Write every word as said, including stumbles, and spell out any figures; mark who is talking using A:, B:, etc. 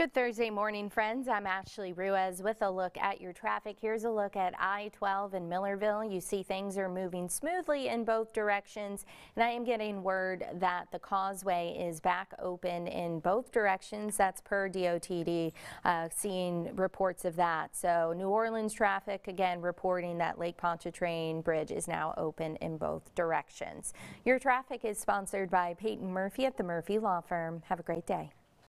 A: Good Thursday morning, friends. I'm Ashley Ruiz with a look at your traffic. Here's a look at I twelve in Millerville. You see things are moving smoothly in both directions, and I am getting word that the causeway is back open in both directions. That's per D O T D, uh, seeing reports of that. So New Orleans traffic again reporting that Lake Pontchartrain Bridge is now open in both directions. Your traffic is sponsored by Peyton Murphy at the Murphy Law Firm. Have a great day.